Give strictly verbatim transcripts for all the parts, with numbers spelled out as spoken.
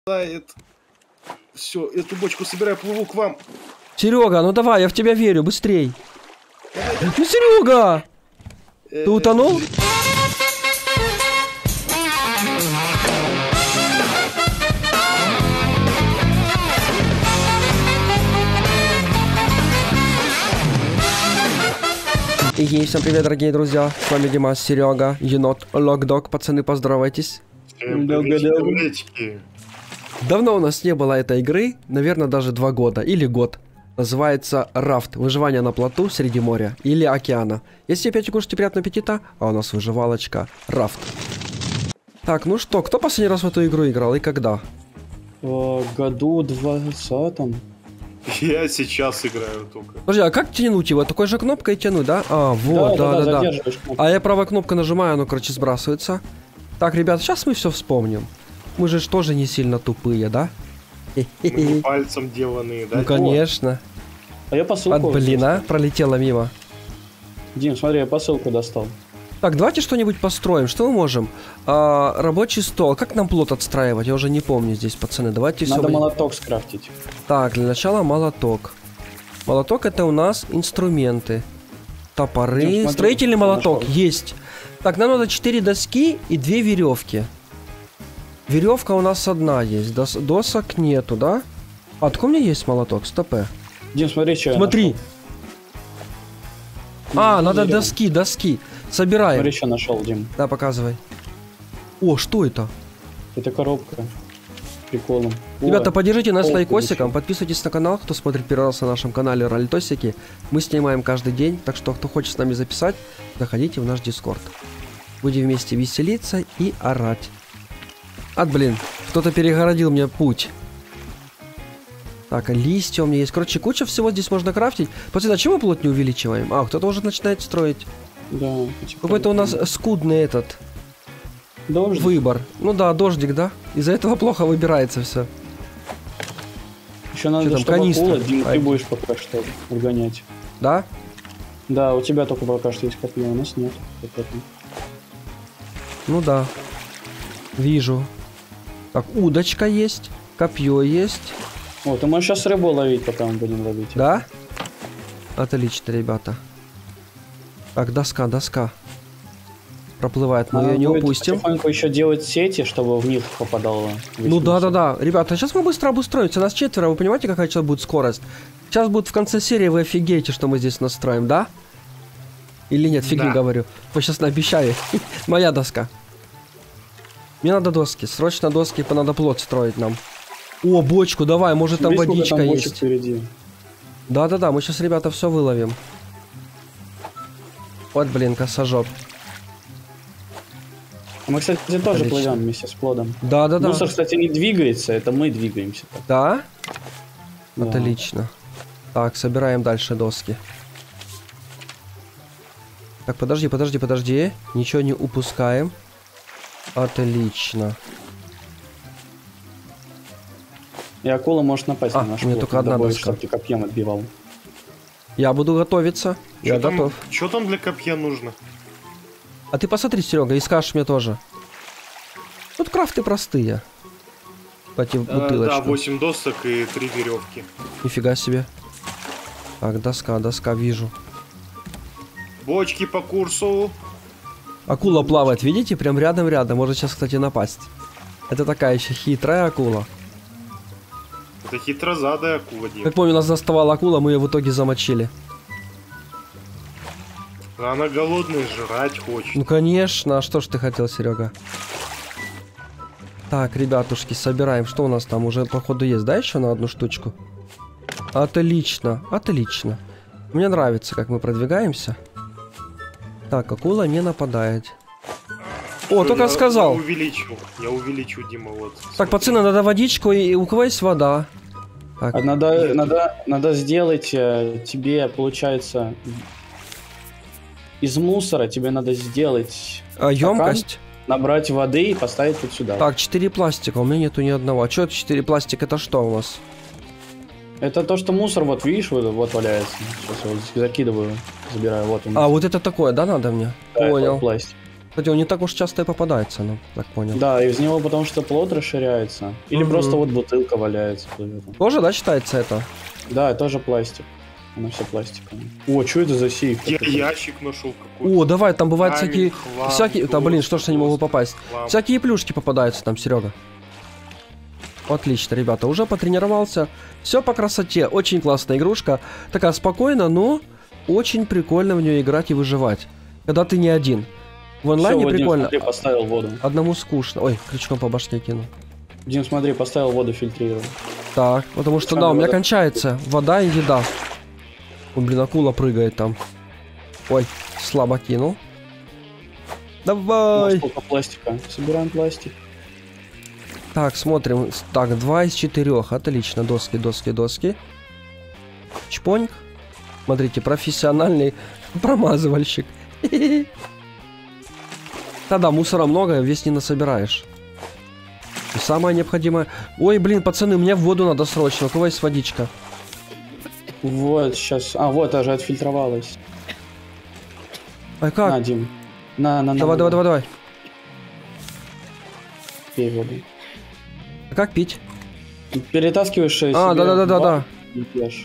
Все, эту бочку собираю, плыву к вам. Серега, ну давай, я в тебя верю, быстрей. Ну, Серега! Ты утонул? И всем привет, дорогие друзья, с вами Димас, Серега, енот, Локдог, пацаны, поздоровайтесь. Давно у нас не было этой игры, наверное, даже два года или год. Называется Рафт, выживание на плоту среди моря или океана. Если опять кушаете, приятного аппетита, а у нас выживалочка Рафт. Так, ну что, кто последний раз в эту игру играл и когда? В году двадцатом. Я сейчас играю только. Подожди, а как тянуть его? Такой же кнопкой тянуть, да? А, вот, да, да, да. да. А я правой кнопкой нажимаю, оно, короче, сбрасывается. Так, ребят, сейчас мы все вспомним. Мы же тоже не сильно тупые, да? Мы пальцем деланные, да? Ну, конечно. А я посылку... От блина пролетела мимо. Дим, смотри, я посылку достал. Так, давайте что-нибудь построим. Что мы можем? А, рабочий стол. Как нам плот отстраивать? Я уже не помню здесь, пацаны. Давайте Надо все... молоток скрафтить. Так, для начала молоток. Молоток — это у нас инструменты. Топоры. Дим, смотри, строительный молоток. нашел. Есть. Так, нам надо четыре доски и две веревки. Веревка у нас одна есть. Дос досок нету, да? А, откуда у меня есть молоток? Стопэ. Дим, смотри, что Смотри. я нашел. А, Дим, надо дерево. доски, доски. Собираем. Смотри, что нашел, Дим. Да, показывай. О, что это? Это коробка. Приколом. Ребята, поддержите нас О, лайкосиком, получил. подписывайтесь на канал, кто смотрит первый раз на нашем канале Ролитосики. Мы снимаем каждый день, так что кто хочет с нами записать, заходите в наш дискорд. Будем вместе веселиться и орать. А, блин, кто-то перегородил мне путь. Так, листья у меня есть. Короче, куча всего здесь можно крафтить. Пацаны, а чего мы плот не увеличиваем? А, кто-то уже начинает строить. Да. Какой-то у нас скудный этот Дождик. выбор. Ну да, дождик, да? Из-за этого плохо выбирается все. Еще надо, там, чтобы канистра? акула, Дим, Ай. ты будешь пока что отгонять. Да? Да, у тебя только пока что есть копье, у нас нет. Ну да. Вижу. Так, удочка есть, копье есть. О, ты можешь сейчас рыбу ловить, пока мы будем ловить. Да? Отлично, ребята. Так, доска, доска. Проплывает, мы Надо ее не будет упустим. потихоньку еще делать сети, чтобы в них попадало. Ну да, да, да. Ребята, сейчас мы быстро обустроимся. Нас четверо, вы понимаете, какая сейчас будет скорость? Сейчас будет в конце серии, вы офигеете, что мы здесь настроим, да? Или нет, фигни Да. говорю. Вы сейчас наобещали. Моя доска. Мне надо доски, срочно доски, надо плот строить нам. О, бочку, давай, может там Смотри, сколько водичка там бочек есть. впереди. Да-да-да, мы сейчас, ребята, все выловим. Вот, блин, косожоп. Мы, кстати, тоже Отлично. плывем вместе с плодом. Да-да-да. Мусор, кстати, не двигается, это мы двигаемся. Так. Да? Да. Отлично. Так, собираем дальше доски. Так, подожди, подожди, подожди. Ничего не упускаем. Отлично. И акула может напасть А, на наш у меня плод. только одна Надо будет, доска. чтоб ты копьем отбивал. Я буду готовиться. Я Чё там- готов. Чё там для копья нужно? А ты посмотри, Серега, и скажешь мне тоже. Тут крафты простые. Кстати, Э, бутылочку. да, восемь досок и три веревки. Нифига себе. Так, доска, доска, вижу. Бочки по курсу. Акула плавает, видите? Прям рядом-рядом. Может сейчас, кстати, напасть. Это такая еще хитрая акула. Это хитрозадая акула, Дим. Как помню, нас заставала акула, мы ее в итоге замочили. Она голодная, жрать хочет. Ну, конечно. А что ж ты хотел, Серега? Так, ребятушки, собираем. Что у нас там? Уже, походу, есть, да, еще на одну штучку? Отлично, отлично. Мне нравится, как мы продвигаемся. Так, акула не нападает. О, Всё, только я- сказал. Я увеличу. Я увеличу, Дима, вот. Так, Смотри. пацаны, надо водичку, и у кого есть вода? Так, А надо, надо, надо сделать э, тебе, получается, из мусора тебе надо сделать а, емкость? набрать воды и поставить вот сюда. Так, четыре пластика, у меня нету ни одного. А что это четыре пластика? Это что у нас? Это то, что мусор, вот видишь, вот, вот валяется. Сейчас я его закидываю, забираю, вот он. А, вот это такое, да, надо мне? Да, это Понял. пластик. Кстати, он не так уж часто и попадается, ну, так понял. Да, из него потому что плод расширяется. Или Мгм. просто вот бутылка валяется. плывет. Тоже, да, считается это? Да, тоже пластик. Оно все пластиковое. О, что это за сейф? Я такой? ящик нашел какой-то. О, давай, там бывают Камень, всякие... хлам, всякие... Да, блин, что ж я не могу доску, попасть? хлам. Всякие плюшки попадаются там, Серега. Отлично, ребята, уже потренировался. Все по красоте. Очень классная игрушка. Такая спокойная, но очень прикольно в нее играть и выживать. Когда ты не один. В онлайне Всё, Вадим, прикольно. смотри, поставил воду. Одному скучно. Ой, крючком по башке кинул. Дим, смотри, поставил воду, фильтрировал. Так, потому что, Сами да, у меня вода. кончается вода и еда. Ой, блин, акула прыгает там. Ой, слабо кинул. О, Давай. сколько пластика. Собираем пластик. Так, смотрим. Так, два из четырех. Отлично. Доски, доски, доски. Чпоньк. Смотрите, профессиональный промазывальщик. Да-да, мусора много, весь не насобираешь. И самое необходимое... Ой, блин, пацаны, мне в воду надо срочно. У кого есть водичка? Вот, сейчас. А, вот, аж отфильтровалась. Ай, как? На, Дим. На, на, на. Давай, давай, давай, давай. Пей воду. А как пить? Перетаскиваешь э, А, себе да-да-да-да-да. в банку и пьешь.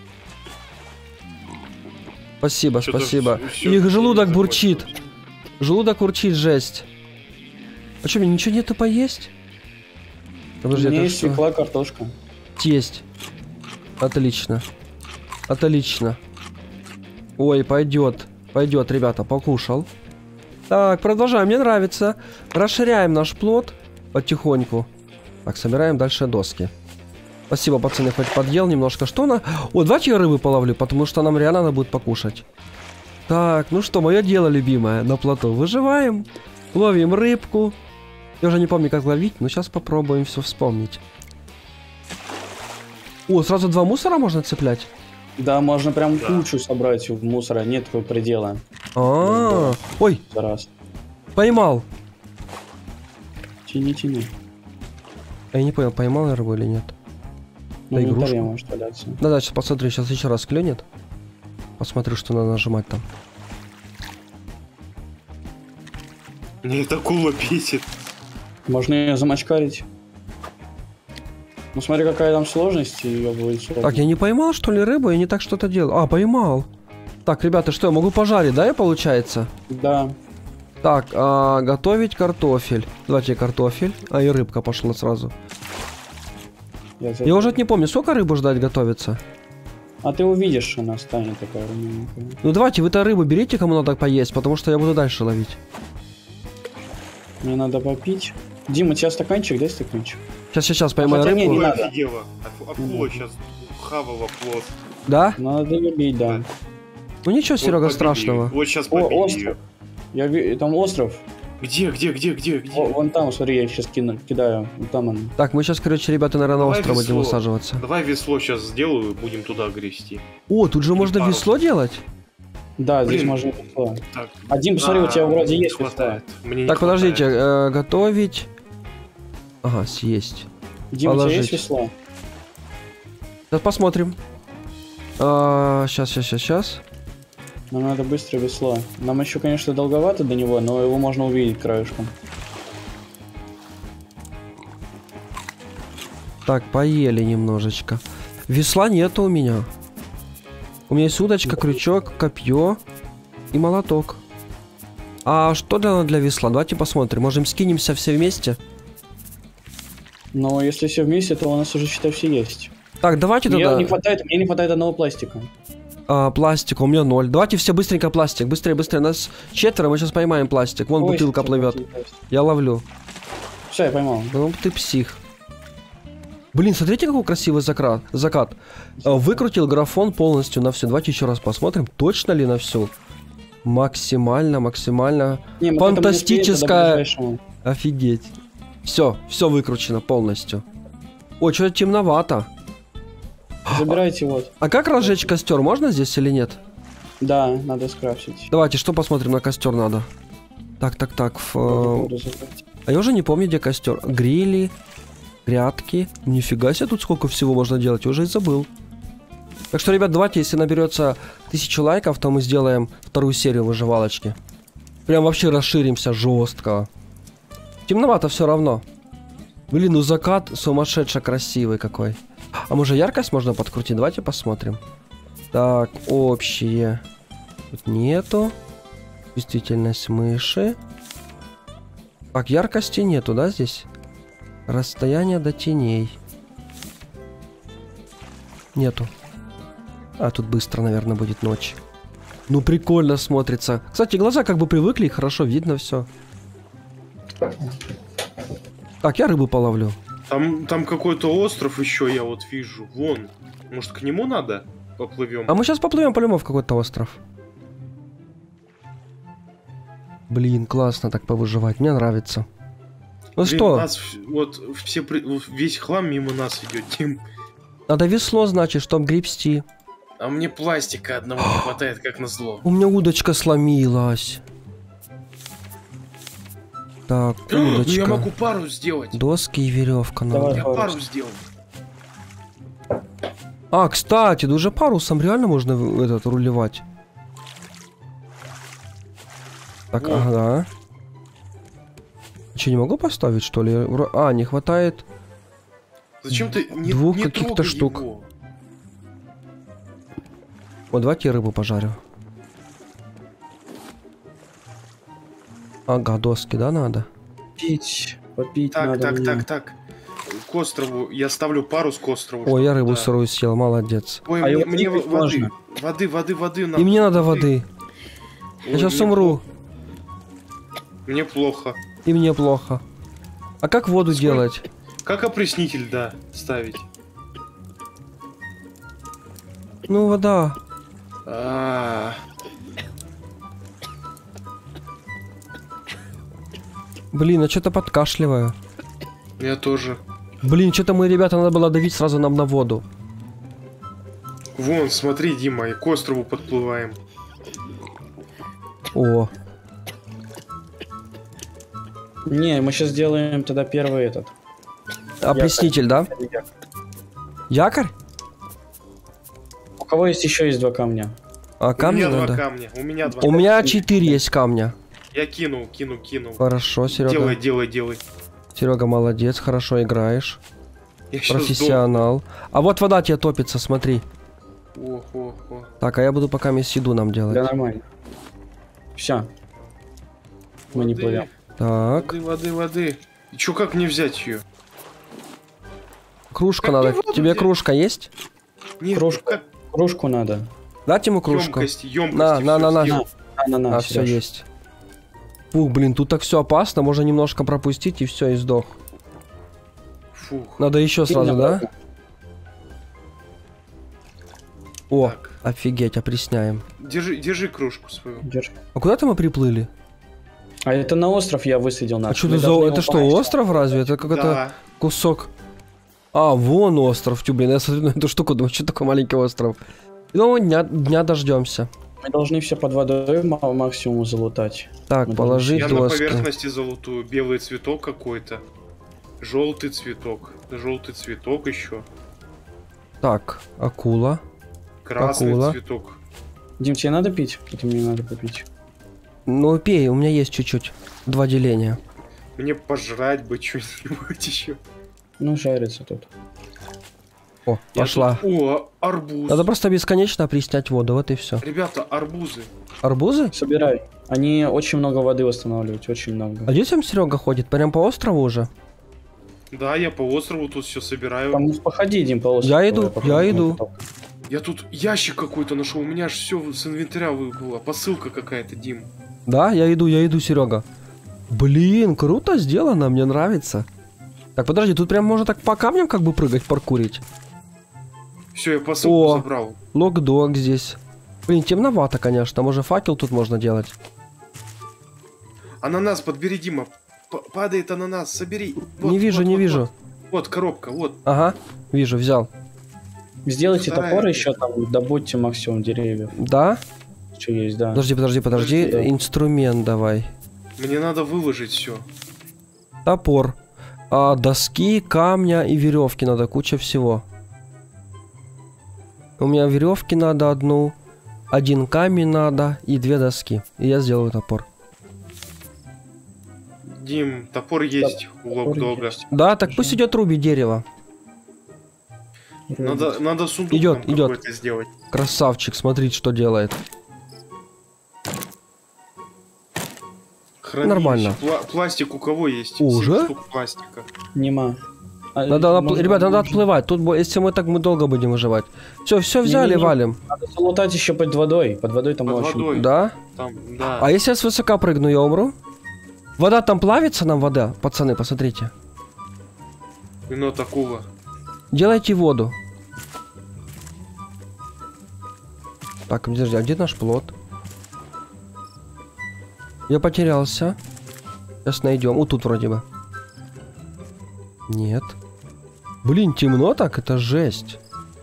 Спасибо, Чё-то спасибо. всё- всё Их желудок закончилось. бурчит. Желудок урчит, жесть. А что, мне ничего нету поесть? Подожди, У меня это есть что? свекла, картошка. Есть. Отлично. Отлично. Ой, пойдет. Пойдет, ребята, покушал. Так, продолжаем, мне нравится. Расширяем наш плод потихоньку. Так, собираем дальше доски. Спасибо, пацаны, хоть подъел немножко. Что на... О, давайте я рыбы половлю, потому что нам реально надо будет покушать. Так, ну что, мое дело любимое на плоту. Выживаем, ловим рыбку. Я уже не помню, как ловить, но сейчас попробуем все вспомнить. О, сразу два мусора можно цеплять? Да, можно прям Да. кучу собрать в мусора, нет такого предела. А, ой, За раз. поймал. Тяни, тяни. Я не понял, поймал я рыбу или нет. Ну, Да, в игрушку. инвентаре может валяться. Да, да, сейчас посмотрю, сейчас еще раз клюнет. Посмотрю, что надо нажимать там. Мне эта акула бесит. Можно ее замочкарить. Ну смотри, какая там сложность, и ее будет сложно. Так, я не поймал, что ли, рыбу? Я не так что-то делал. А, поймал. Так, ребята, что, я могу пожарить, да, я получается? Да. Так, а, готовить картофель. Давайте картофель. А, и рыбка пошла сразу. Я, за- Я уже не помню, сколько рыбу ждать готовится. А ты увидишь, она станет такая румяненькая. Ну давайте, вы-то рыбу берите, кому надо поесть, потому что я буду дальше ловить. Мне надо попить. Дима, у тебя стаканчик, дай стаканчик. Сейчас, сейчас, сейчас поймаю хотя не, рыбку. не Ой, надо. офигела. Аку- Акула сейчас хавала плод. Да? Надо любить, да. Ну ничего, Вот Серега, побили. страшного. Вот сейчас О, побили остров. её. Я ви... Там остров. Где, где, где, где, где? О, вон там, смотри, я сейчас кину, кидаю. Вон там он. Так, мы сейчас, короче, ребята, наверное, на Давай остров будем весло. усаживаться. Давай весло сейчас сделаю и будем туда грести. О, тут же можно парус. весло делать? Да, здесь Блин. можно весло. Так, А, Дим, посмотри, у тебя вроде не есть весло. хватает. Мне не Так, подождите, хватает. э, готовить. Ага, съесть. Дим, у тебя Положить. есть весло? Сейчас посмотрим. А, сейчас, сейчас, сейчас, сейчас. Нам надо быстро весло. Нам еще, конечно, долговато до него, но его можно увидеть краешком. Так, поели немножечко. Весла нету у меня. У меня есть удочка, крючок, копье и молоток. А что для, для весла? Давайте посмотрим. Можем скинемся все вместе. Но если все вместе, то у нас уже, считай, все есть. Так, давайте Мне тогда... не хватает, мне не хватает одного пластика. А, пластика, у меня ноль. Давайте все быстренько пластик. Быстрее, быстрее. Нас четверо, мы сейчас поймаем пластик. Вон Ой, бутылка всё, плывет. пластик есть. Я ловлю. Все, я поймал. Ну ты псих. Блин, смотрите, какой красивый закат. закат. А, Выкрутил графон полностью на всю. Давайте еще раз посмотрим, точно ли на всю. Максимально, максимально. Не, мы к этому не успеем, Фантастическая. тогда к ближайшему. Офигеть. Все, все выкручено полностью. Ой, что-то темновато. Забирайте вот. А как разжечь костер? Можно здесь или нет? Да, надо скрафтить. Давайте, что посмотрим на костер надо. Так, так, так. ф- Буду забрать. А я уже не помню, где костер. Грили, грядки. Нифига себе, тут сколько всего можно делать. Я уже и забыл. Так что, ребят, давайте, если наберется тысячу лайков, то мы сделаем вторую серию выживалочки. Прям вообще расширимся жестко. Темновато все равно. Блин, ну закат сумасшедше красивый какой. А может яркость можно подкрутить? Давайте посмотрим. Так, общие. Тут нету. Чувствительность мыши. Так, яркости нету, да, здесь? Расстояние до теней. Нету. А, тут быстро, наверное, будет ночь. Ну, прикольно смотрится. Кстати, глаза как бы привыкли, хорошо видно все. Так, я рыбу половлю. Там, там какой-то остров еще я вот вижу. Вон. Может, к нему надо? Поплывем. А мы сейчас поплывем по-любому в какой-то остров. Блин, классно так повыживать. Мне нравится. Ну Блин, что? нас, вот, все, весь хлам мимо нас идет, Тим. Надо весло, значит, чтоб гребсти. А мне пластика одного не хватает, как назло. У меня удочка сломилась. Так, Ну удочка. я могу пару сделать. Доски и веревка надо. Давай. Я пару сделал. А, кстати, да уже парусом реально можно в- этот рулевать. Так, О. ага. Че, не могу поставить, что ли? Вро- А, не хватает. Зачем ты не, Двух не каких-то трогай штук. его? Вот, давайте я рыбу пожарю. Ага, доски, да, надо? Пить, попить Так, надо. так, мне. так, так. К острову. Я ставлю парус к острову. Ой, чтоб- я рыбу да. сырую съел, молодец. Ой, А мне, его мне пить воды. можно? Воды, воды, воды. И надо, мне надо воды. Ой, Я сейчас мне умру. плохо. Мне плохо. И мне плохо. А как воду Сколько? делать? Как опреснитель, да, ставить? Ну, вода. А, Блин, я что-то подкашливаю. я тоже. Блин, что-то мы, ребята, надо было давить сразу нам на воду. Вон, смотри, Дима, и к острову подплываем. О, Не, мы сейчас сделаем тогда первый этот. опреснитель, да? Якорь? У кого есть еще есть два камня? А У камни меня два надо? камня. У меня два. У меня четыре есть камня. Я кинул, кинул, кинул. Хорошо, Делай, Серега. делай, делай. Серега, молодец, хорошо играешь. Я щас Профессионал. А вот вода тебе топится, смотри. сдох. Ох, ох, ох. Так, а я буду пока мест еду нам Да, делать. нормально. Все. Мы не Воды, плывем. Так, Воды, воды, воды. И чё, как мне взять ее? кружка Как надо. мне воду Тебе взять? кружка есть? Нет, Кружку. как Кружку надо. Дать ему кружку? емкость, емкость. На, на, на, на. На, на, на, А, все Серёж. есть. Фух, блин, тут так все опасно, можно немножко пропустить и все, и сдох. Фух. Надо еще Кинь сразу, мне да? обратно. О, Так. офигеть, опресняем. Держи, держи кружку свою. Держи. А куда-то мы приплыли? А это на остров я высадил наш. А что Мы это за... должны Это его что, поймать. остров разве? Это какой-то Да. кусок... А, вон остров, тю, блин, я смотрю на эту штуку, думаю, что такой маленький остров. Ну, дня, дня дождемся. Мы должны все под водой ма- максимум залутать. Так, Мы положить Я на доски. поверхности золотую. Белый цветок какой-то. Желтый цветок. Желтый цветок еще. Так, акула. Красный Акула. цветок. Дим, тебе надо пить? Это мне надо попить. Ну, пей, у меня есть чуть-чуть. Два деления. Мне пожрать бы что-нибудь еще. Ну, жарится тут. О, пошла. О, арбуз. Надо просто бесконечно опреснять воду, вот и все. Ребята, арбузы. Арбузы? Собирай. Они очень много воды восстанавливают, очень много. А где там Серега ходит? Прям по острову уже? Да, я по острову тут все собираю. Там, походи, Дим, по острову. Я иду, пока я мы иду. потом. Я тут ящик какой-то нашел. У меня аж все с инвентаря выпало. Посылка какая-то, Дим. Да, я иду, я иду, Серега. Блин, круто сделано, мне нравится. Так, подожди, тут прям можно так по камням как бы прыгать, паркурить. Все, я посылку О. забрал. Лог-дог здесь. Блин, темновато, конечно. Может, факел тут можно делать? Ананас подбери, Дима. П- падает ананас, собери. Вот, не вижу, вот, не вот, вижу. Вот, вот коробка, вот. Ага, вижу, взял. Сделайте Вторая. топор еще там, добудьте максимум деревьев. Да? Что есть, да. Подожди, подожди, подожди. Подожди, да. Инструмент давай. Мне надо выложить все. Топор. А, доски, камня и веревки надо, куча всего. У меня веревки надо одну, один камень надо и две доски. И я сделаю топор. Дим, топор есть у Локдога. Да, так пусть идет рубить дерево. Надо, надо сундук Идет, нам идет. какой-то сделать. Красавчик, смотрите, что делает. Хранилище. Нормально. Пла- пластик у кого есть? Уже? семь штук пластика. Нема. А, Надо, может, отпл- ребята, надо может, отплывать. Тут, бо- если мы так, мы долго будем выживать. Все, все взяли, Не-не-не. валим. Надо залутать еще под водой. Под водой там Под очень... водой. Да? Там, да. А если я свысока прыгну, я умру? Вода там плавится, нам вода? Пацаны, посмотрите. Вино такого. Делайте воду. Так, подожди, а где наш плот? Я потерялся. Сейчас найдем. Вот тут вроде бы. Нет. Блин, темно так? Это жесть.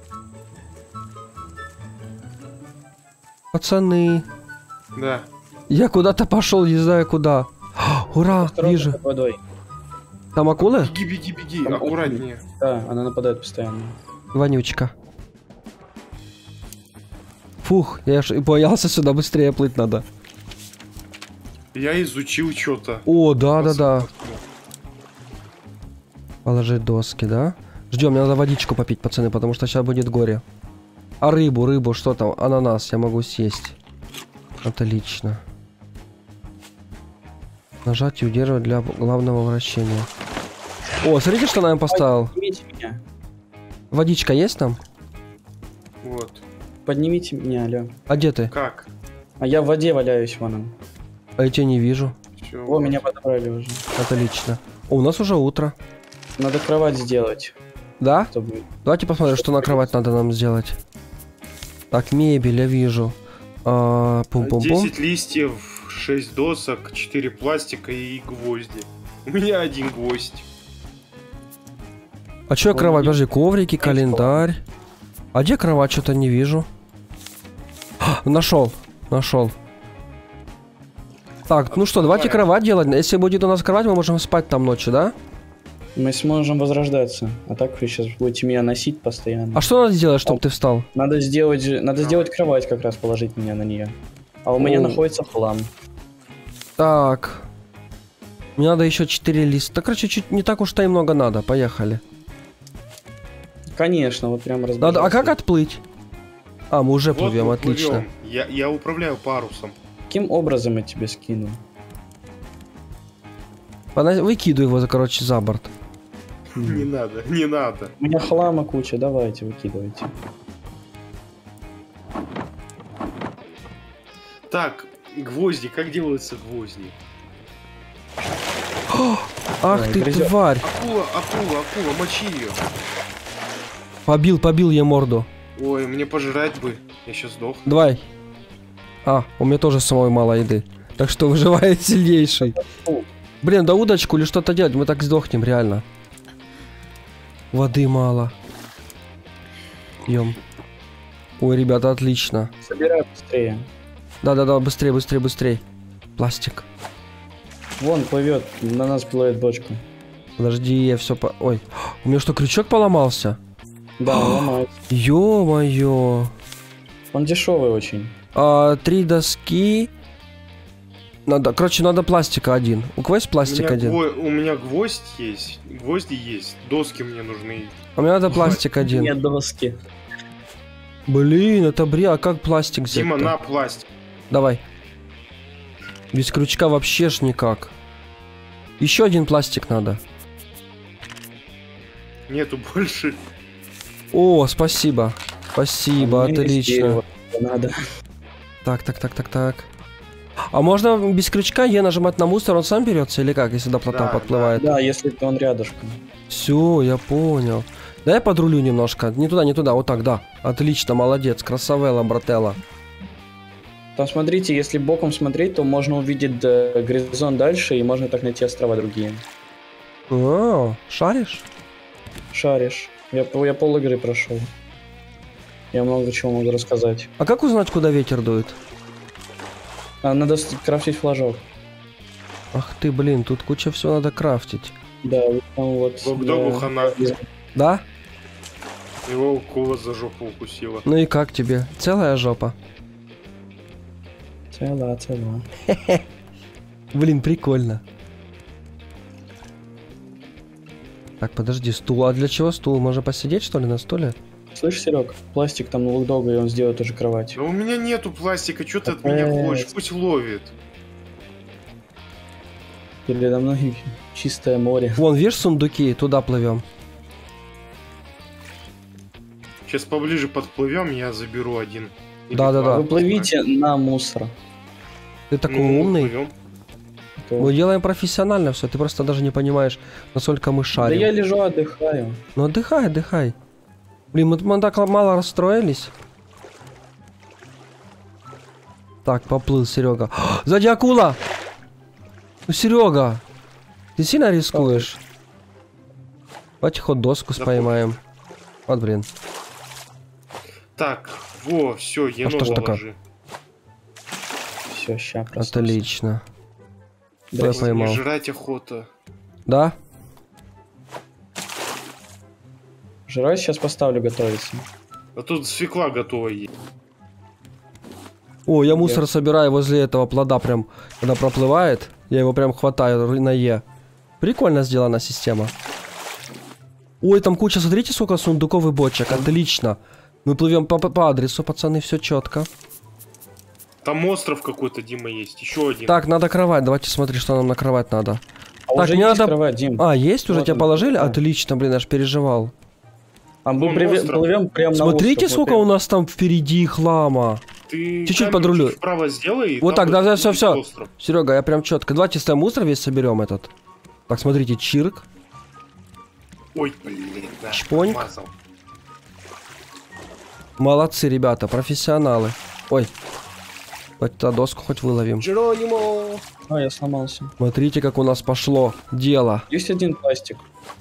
Пацаны. Да. Я куда-то пошел, не знаю куда. Ура, Осторожно, вижу. под водой. Там акулы? Беги, беги, беги, Там аккуратнее. Да, она нападает постоянно. Вонючка. Фух, я ж и боялся, сюда быстрее плыть надо. Я изучил что-то. О, да-да-да. Положить доски, да? Ждем, мне надо водичку попить, пацаны, потому что сейчас будет горе. А рыбу, рыбу, что там? Ананас я могу съесть. Отлично. Нажать и удерживать для главного вращения. О, смотрите, что нам поставил. Поднимите меня. Водичка есть там? Вот. Поднимите меня, алё. А где ты? Как? А я в воде валяюсь, вон он. А я тебя не вижу. Всё, О, вот. меня подобрали уже. Отлично. О, у нас уже утро. Надо кровать сделать, Да? чтобы... Давайте посмотрим, что на кровать надо нам сделать. Так, мебель я вижу. А, пум-пум-пум. десять листьев, шесть досок, четыре пластика и гвозди. У меня один гвоздь. А чё я Он кровать? не- Подожди, коврики, календарь. А где кровать? Что-то не вижу. Нашел, нашел. Так, ну что, давайте кровать делать. Если будет у нас кровать, мы можем спать там ночью, да? Мы сможем возрождаться. А так вы сейчас будете меня носить постоянно. А что надо сделать, чтобы ты встал? Надо сделать, же- надо сделать кровать, как раз положить меня на нее. А у меня О. находится хлам. Так. Мне надо еще четыре листа. Да, короче, чуть не так уж-то и много надо. Поехали. Конечно, вот прям разбежался. Надо, а как отплыть? А, мы уже Вот плывем, мы отлично. плывем. Я, я управляю парусом. Каким образом я тебе скину? Пона- Выкидывай его, за, короче, за борт. Не надо, не надо. У меня хлама куча, давайте, выкидывайте. Так, гвозди, как делаются гвозди? Ах Ой, ты, грызёт. тварь! Акула, акула, акула, мочи ее. Побил, побил я морду. Ой, мне пожрать бы. Я сейчас сдох. Давай. А, у меня тоже самой мало еды. Так что выживает сильнейший. Фу. Блин, да удочку или что-то делать, мы так сдохнем, реально. Воды мало. Пьем. Ой, ребята, отлично. Собирай быстрее. Да-да-да, быстрее, быстрее, быстрее. Пластик. Вон плывет, на нас плывет бочка. Подожди, я все по... Ой, у меня что, крючок поломался? Да, он ломается. Ё-моё. Он дешевый очень. А, три доски. Надо, короче, надо пластика один. У кого есть У пластик меня, один? гво- у меня гвоздь есть. Гвозди есть. Доски мне нужны. А мне надо пластик один. Нет доски. Блин, это бре, а как пластик взять? Дима, на пластик. Давай. Без крючка вообще ж никак. Еще один пластик надо. Нету больше. О, спасибо. Спасибо, А мне из отлично. дерева надо. Так, так, так, так, так. А можно без крючка Е нажимать на мусор, он сам берется или как, если до плота Да, подплывает? Да, если он рядышком. Все, я понял. Дай я подрулю немножко. Не туда, не туда, вот так, да. Отлично, молодец, красавелла, брателла. Там смотрите, если боком смотреть, то можно увидеть э, горизонт дальше, и можно так найти острова другие. А, шаришь? Шаришь. Я, пол- я пол игры прошел. Я много чего могу рассказать. А как узнать, куда ветер дует? А, надо с- крафтить флажок. Ах ты, блин, тут куча всего надо крафтить. Да, вот там вот. Локдогу да. хана. Да? Его акула за жопу укусила. Ну и как тебе? Целая жопа? Цела, цела. Блин, прикольно. Так, подожди, стул. А для чего стул? Можно посидеть, что ли, на стуле? Слышь, Серег, пластик там на лукдога, и он сделает уже кровать. Да у меня нету пластика, что ты от Опять. меня хочешь? Пусть ловит. Передо мной чистое море. Вон, видишь сундуки? Туда плывем. Сейчас поближе подплывем, я заберу один. Или Да-да-да. два. Вы плывите на мусор. Ты такой Ну, умный. плывем. То- Мы делаем профессионально все. Ты просто даже не понимаешь, насколько мы Да шарим. я лежу, отдыхаю. Ну отдыхай, отдыхай. Блин, мы, мы так мало расстроились. Так, поплыл Серега. Сзади акула! Ну, Серега, ты сильно рискуешь? Давайте хоть доску Да споймаем. Вот, блин. Так, во, все, А енова что ж такое? ложи. Все, ща просто. Отлично. Да, Я Ой, поймал. мне жрать охота. Да? жрать сейчас поставлю готовиться. А тут свекла готова есть. О, я мусор собираю возле этого плода прям, когда проплывает. Я его прям хватаю на Е. Прикольно сделана система. Ой, там куча, смотрите, сколько сундуков и бочек. Отлично. Мы плывем по, по адресу, пацаны, все четко. Там остров какой-то, Дима, есть. Еще один. Так, надо кровать. Давайте смотри, что нам на кровать надо. А Так, уже мне есть надо- кровать, Дим. А, есть уже? Вот Тебя он, положили? да. Отлично, блин, аж переживал. А мы Вон приве- остров. плывем прямо на Смотрите, остров, сколько вот у нас там впереди хлама. Ты Чуть-чуть камень под рулю. чуть вправо сделай. и Вот там так, да, будет да, всё, всё. остров. Серега, я прям четко. Давайте с тобой мусор весь соберем этот. Так, смотрите, чирк. Ой, блин, да. Шпоньк. Мазал. Молодцы, ребята, профессионалы. Ой. Хоть та доску хоть выловим. Джеронимо! А, я сломался. Смотрите, как у нас пошло дело. Есть один пластик.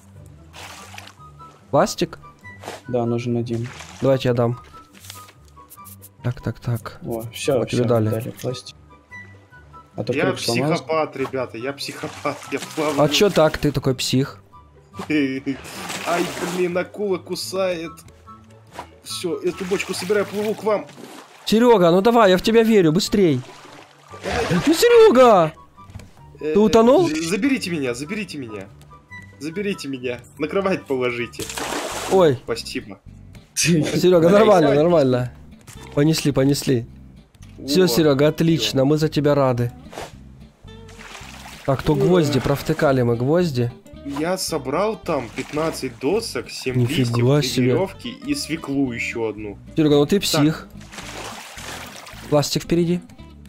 Пластик? Да, нужен один. Давайте я дам. Так, так, так. О, все, Вот тебе дали. дали пластик. А то Я круг сломался. психопат, ребята, я психопат, я плаваю. А чё так, ты такой псих? Ай, блин, акула кусает. Все, эту бочку собираю, плыву к вам. Серега, ну давай, я в тебя верю, быстрей. Ну, Серега! Э, Ты утонул? з- Заберите меня, заберите меня. Заберите меня. На кровать положите. Ой, Спасибо. Серега, нормально, нормально. Понесли, понесли. Все, Вот. Серега, отлично, мы за тебя рады. Так, то гвозди, провтыкали мы гвозди. Я собрал там пятнадцать досок, семь Нифига листьев, себе. две веревки и свеклу еще одну. Серега, ну ты псих. Пластик впереди.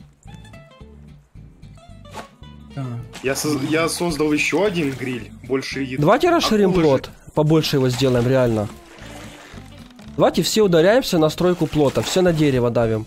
Я, соз- я создал еще один гриль, больше еды. Давайте расширим Акулы плот. Побольше его сделаем, реально. Давайте все ударяемся на стройку плота. Все на дерево давим.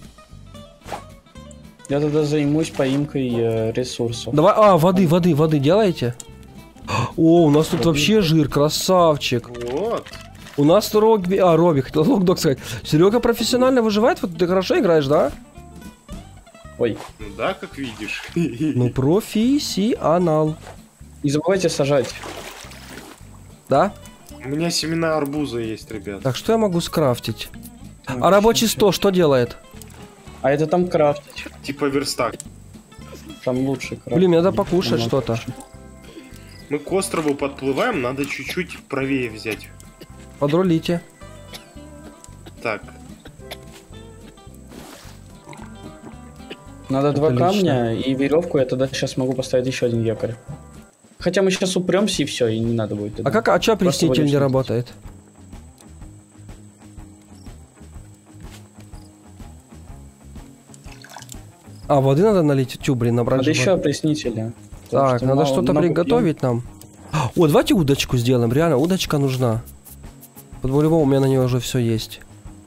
Я тогда займусь поимкой э, ресурсов. Давай, а, воды, воды, воды делаете? О, у нас тут вообще жир, красавчик. же. Вот. У нас Робби, а, Робби, хотел локдог сказать. Серега профессионально выживает, вот ты хорошо играешь, да? Ой, Ну да, как видишь. Ну, профессионал. не забывайте сажать. Да? У меня семена арбуза есть, ребят. Так, что я могу скрафтить? А рабочий стол что делает? А это там крафтить. Типа верстак. Там лучше крафтить. Блин, мне надо покушать Ну, что-то. Мы к острову подплываем, надо чуть-чуть правее взять. Подрулите. Так, Надо два Отлично. камня и веревку. Я тогда сейчас могу поставить еще один якорь. Хотя мы сейчас упремся и все, и не надо будет. А как, а чё Просто опреснитель не вылечить. работает? А, воды надо налить? Тю, блин, набрать Надо же еще воды. опреснителя. потому Так, что надо мало- что-то много приготовить нам. О, давайте удочку сделаем. Реально, удочка нужна. По-любому у меня на нее уже все есть.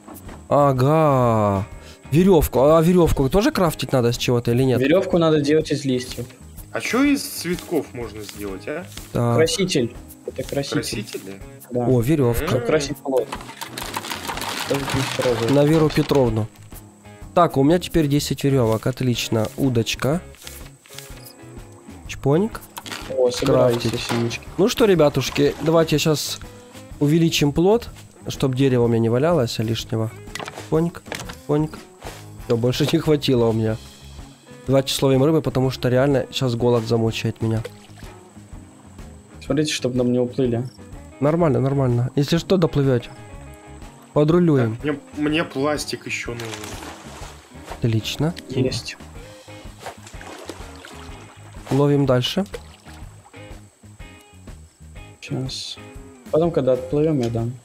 Ага. Веревку. А веревку тоже крафтить надо с чего-то или пьем. нет? Веревку надо делать из листьев. а что из цветков можно сделать, а? Так. Краситель. Это краситель. Красители? Да. О, веревка. М. Чтобы красить плод. Только листья розовые. На Веру Петровну. Так, у меня теперь десять веревок. Отлично. Удочка. Чпоник. О, собирай крафтить. все семечки. Ну что, ребятушки, давайте сейчас увеличим плод, чтобы дерево у меня не валялось лишнего. Поник, поник. Все, больше не хватило у меня. Давайте словим рыбы, потому что реально сейчас голод замучает меня. Смотрите, чтобы нам не уплыли. Нормально, нормально. Если что, доплывете. Подрулюем. Так, мне, мне пластик еще нужен. Отлично. Есть. Ловим дальше. Сейчас. Потом, когда отплывем, я дам.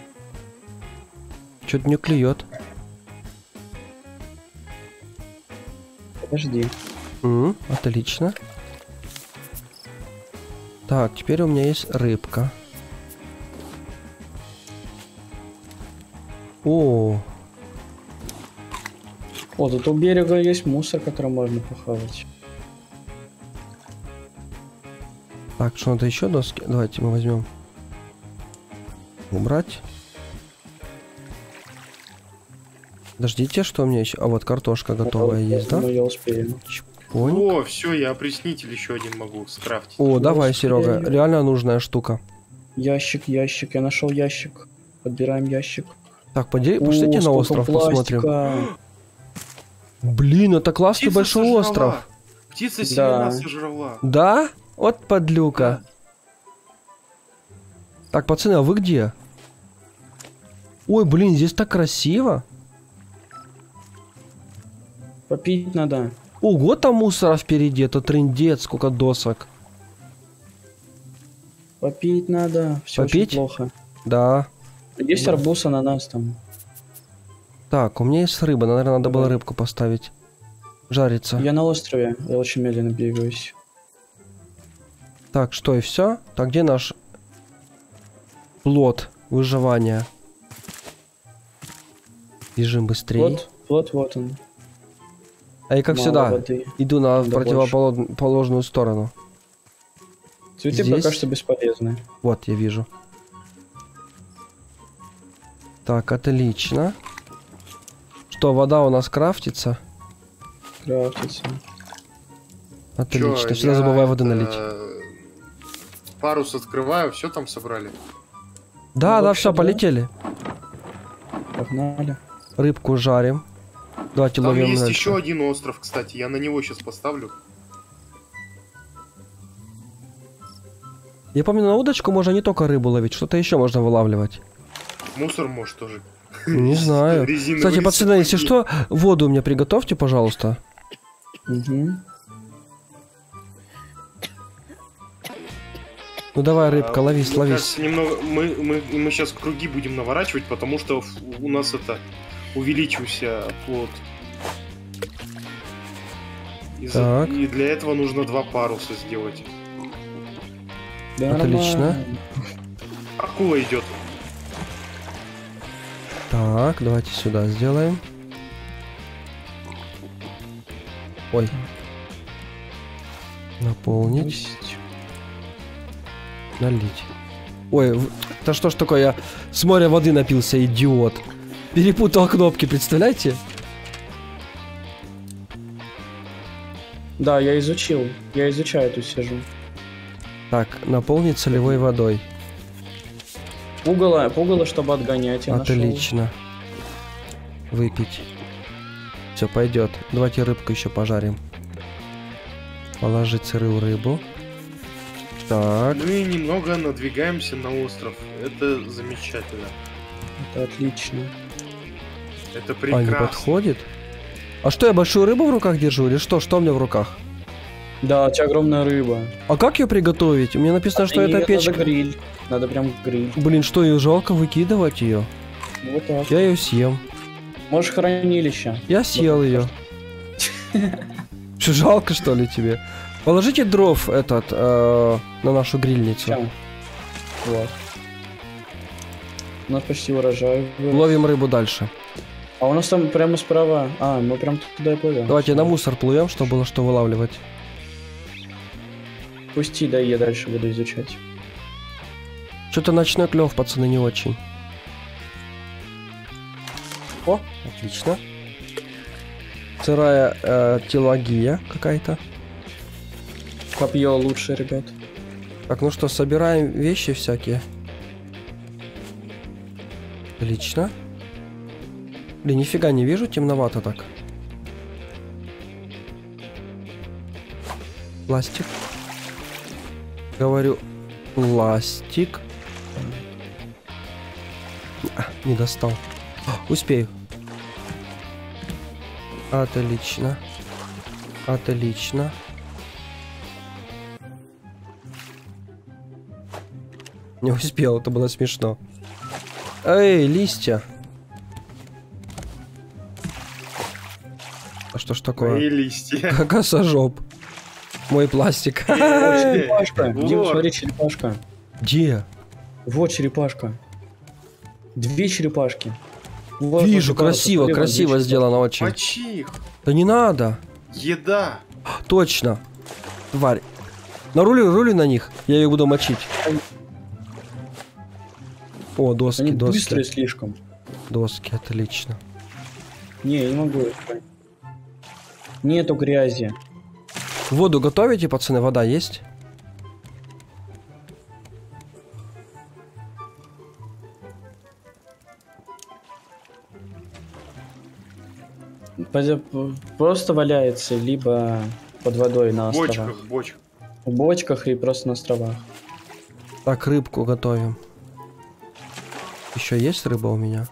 Что-то не клюет. Подожди. М, отлично. Так, теперь у меня есть рыбка. О, О, тут у берега есть мусор, который можно похавать. так, что надо еще доски? Давайте мы возьмем. Убрать. Подождите, что у меня еще? А вот картошка готовая Ну, есть, да? Ну, я успею. Чпонь. О, все, я опреснитель еще один могу скрафтить. О, давай, успею. Серега, реально нужная штука. Ящик, ящик, я нашел ящик. Подбираем ящик. Так, поди- пошлите О, на сколько остров, посмотрим. пластика. Блин, это классный Птица большой сожрала. остров. Птица Да. семена сожрала. Да? Вот подлюка. Так, пацаны, а вы где? Ой, блин, здесь так красиво. Попить надо. Ого, там мусора впереди, это трындец, сколько досок. Попить надо. Все Попить? очень плохо. Да. Есть Да. арбуз, ананас там. Так, у меня есть рыба, наверное, надо было Давай. рыбку поставить. Жариться. Я на острове, я очень медленно двигаюсь. Так, что, и все? Так, где наш плод выживания? Бежим быстрее. Вот, вот, вот он. А я, как Мало всегда, воды. иду на Надо противоположную сторону. Цветы Здесь? пока что бесполезны. Вот, я вижу. Так, отлично. Что, вода у нас крафтится? Крафтится. Отлично, Чё, всегда я забываю воды это, налить. Парус открываю, все там собрали. Да, ну, да, вообще, все, да. полетели. Погнали. Рыбку жарим. Давайте Там ловим есть дальше. еще один остров, кстати, я на него сейчас поставлю. Я помню, на удочку можно не только рыбу ловить, что-то еще можно вылавливать. Мусор может тоже. Не знаю. Резиновые Кстати, пацаны, если сапоги. что, воду мне приготовьте, пожалуйста. Угу. Ну давай, рыбка, А, ловись, мне ловись. кажется, немного мы, мы, мы сейчас круги будем наворачивать, потому что ф- у нас это увеличился плод. И, за- Так. и для этого нужно два паруса сделать. Да, Отлично. нормально. Акула идет. Так, давайте сюда сделаем. Ой. Наполнить, Пусть. налить. Ой, в- да что ж такое, я с моря воды напился, идиот. Перепутал кнопки, представляете? Да, я изучил. Я изучаю эту сижу. Так, наполнить солевой водой. Пугало, пугало, чтобы отгонять, я нашел. Отлично. Выпить. Все, пойдет. Давайте рыбку еще пожарим. Положить сырую рыбу. Так. Мы немного надвигаемся на остров. Это замечательно. Это отлично. Это А, не прекрасно. подходит? А что, я большую рыбу в руках держу или что? Что у меня в руках? Да, у тебя огромная рыба. А как ее приготовить? У меня написано, что И это её печка. Надо гриль. Надо прям гриль. Блин, что, ее жалко выкидывать ее? Вот так. Я ее съем. Можешь хранилище. Я съел ее. Что, жалко, что ли, тебе? Положите дров этот э, на нашу грильницу. Чем? Вот. У нас почти урожай. вырос. Ловим рыбу дальше. А у нас там прямо справа. А, мы прям туда и плывем. Давайте на мусор плывем, чтобы было что вылавливать. Пусти, да, я дальше буду изучать. Что-то ночной клев, пацаны, не очень. О, отлично. Сырая э, телагия какая-то. Копье лучше, ребят. Так, ну что, собираем вещи всякие. Отлично. Блин, нифига не вижу, темновато так. Пластик. Говорю, пластик. А, не достал. Успею. Отлично. Отлично. Не успел, это было смешно. Эй, листья. А что ж такое? Мои листья. Косожоп. Мой пластик. Черепашка. Дим, Вот. смотри, черепашка. Где? Вот черепашка. Две черепашки. Вот, Вижу, вот, вот, красиво, смотри, вот красиво две сделано очень. Мочи их. Да не надо. Еда. Точно. Тварь. На рули, рули на них. Я их буду мочить. О, доски, Они доски. быстрые слишком. Доски, отлично. Не, я не могу их брать. Нету грязи. Воду готовите, пацаны? Вода есть? Пойдё- Просто валяется, либо под водой на В островах. бочках, в бочках. В бочках и просто на островах. Так, рыбку готовим. Еще есть рыба у меня?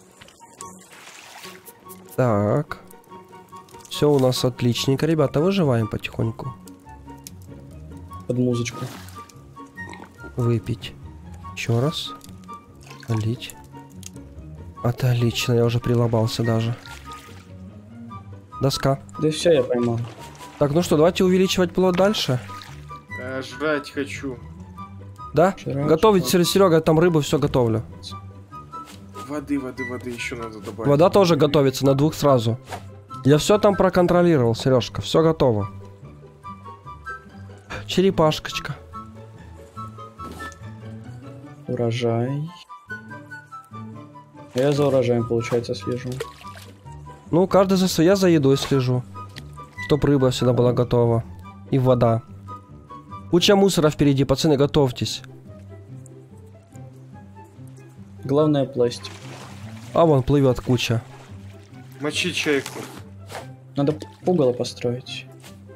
Так. Все у нас отличненько. Ребята, выживаем потихоньку. Под музычку. Выпить. Еще раз. Налить. Отлично, я уже прилобался даже. Доска. Да все, я поймал. Так, ну что, давайте увеличивать плод дальше. А, жрать хочу. Да? Вчера Готовить, Серега, там рыбу все готовлю. Воды, воды, воды еще надо добавить. Вода тоже готовится, на двух сразу. Я все там проконтролировал, Сережка, все готово. Черепашечка. Урожай. Я за урожаем, получается, слежу. Ну, каждый за свое, я за едой слежу. Чтоб рыба всегда была готова. И вода. Куча мусора впереди, пацаны, готовьтесь. Главное пластик. А вон плывет куча. Мочи чайку. Надо пугало построить.